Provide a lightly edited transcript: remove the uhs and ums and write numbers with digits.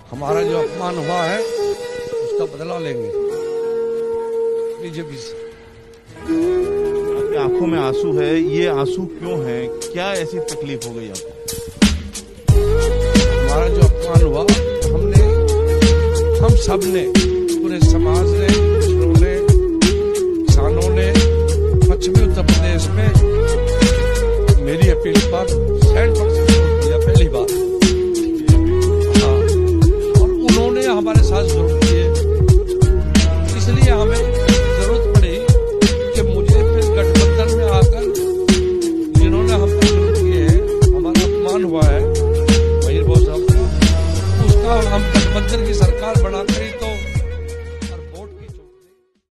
हमारा जो अपमान हुआ है उसका बदला लेंगे बीजेपी से। आपकी आंखों में आंसू है, ये आंसू क्यों है? क्या ऐसी तकलीफ हो गई आपको? हमारा जो अपमान हुआ हम सब ने, पूरे समाज ने, पिछड़ों ने, किसानों ने, पश्चिमी उत्तर प्रदेश में